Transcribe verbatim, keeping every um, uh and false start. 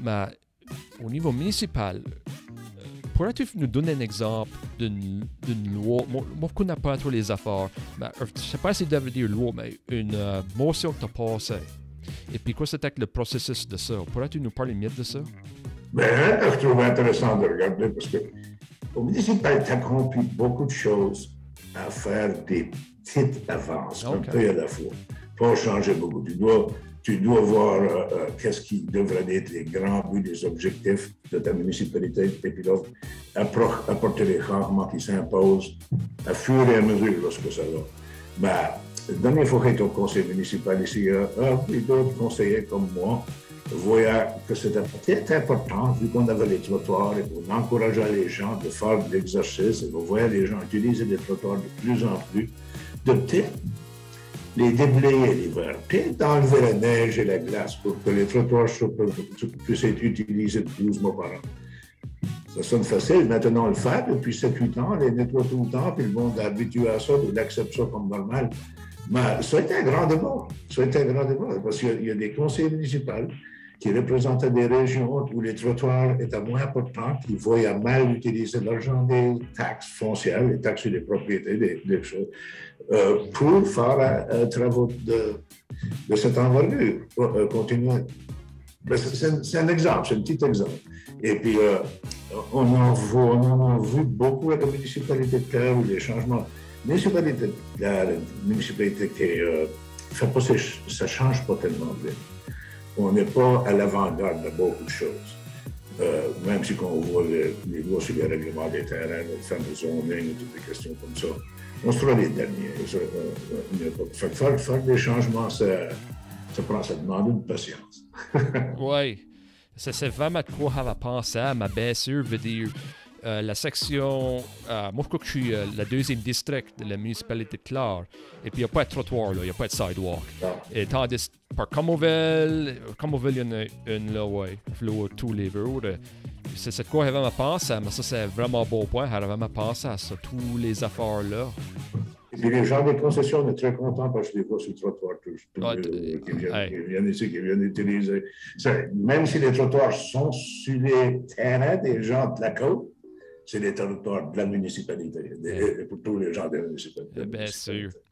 Mais au niveau municipal, pourrais-tu nous donner un exemple d'une, d'une loi? Moi, moi, je ne connais pas trop les affaires, mais je ne sais pas si ça veut dire loi, mais une euh, motion que tu as passée. Et puis, quoi c'était le processus de ça? Pourrais-tu nous parler mieux de ça? Ben, je trouve intéressant de regarder parce que au municipal, tu accomplis beaucoup de choses à faire des petites avances, okay. Un peu à la fois. Pas changer beaucoup. Tu dois, tu dois voir euh, euh, qu'est-ce qui devrait être les grands buts, les objectifs de ta municipalité, et puis là, apporter les changements qui s'imposent à fur et à mesure lorsque ça va. Ben, la dernière fois que j'étais au conseil municipal ici, euh, d'autres conseillers comme moi voyaient que c'était peut-être important, vu qu'on avait les trottoirs et qu'on encourageait les gens de faire de l'exercice, et on voyait les gens utiliser les trottoirs de plus en plus, de peut-être les déblayer l'hiver, peut-être d'enlever la neige et la glace pour que les trottoirs puissent être utilisés douze mois par an. Ça sonne facile, maintenant on le fait depuis sept huit ans, on les nettoie tout le temps, puis le monde est habitué à ça, il accepte ça comme normal. Mais ça a été un grand débat, ça a été un grand débat, parce qu'il y a des conseils municipaux qui représentaient des régions où les trottoirs étaient moins importants, qui voyaient mal utiliser l'argent des taxes foncières, les taxes sur les propriétés, des, des choses, euh, pour faire un travaux de, de cette envergure, euh, continuer. C'est, c'est un exemple, c'est un petit exemple. Et puis, euh, on, en voit, on en a vu beaucoup à la municipalité de Clare, où les changements. La municipalité de Clare, une municipalité qui euh, fait pas, ça ne change pas tellement vite. On n'est pas à l'avant-garde de beaucoup de choses. Euh, même si on voit les, les lois sur les règlements des terrains, le fameux zoning et toutes les questions comme ça, on sera les derniers. Euh, euh, faire, faire des changements, ça, ça, prend, ça demande une patience. Oui, ça c'est vraiment de quoi à penser, mais bien sûr, veut dire, euh, la section, euh, moi je crois que je suis euh, le deuxième district de la municipalité de Clare, et puis il n'y a pas de trottoir, il n'y a pas de sidewalk. Non. Et tandis par Comoville, Comoville, il y en a une là, ouais, là, tous les jours. C'est, c'est de quoi j'avais à penser, mais ça c'est vraiment un beau point, j'avais à penser à ça, tous les affaires-là. Et puis les gens des concessions, on est très contents parce que je les vois sur le trottoir tous, tous ah, les, qui, viennent, hey. qui viennent ici, qui viennent utiliser. Ça, même si les trottoirs sont sur les terrains des gens de la côte, c'est les trottoirs de la municipalité, des, hey. pour tous les gens de la municipalité. Bien sûr.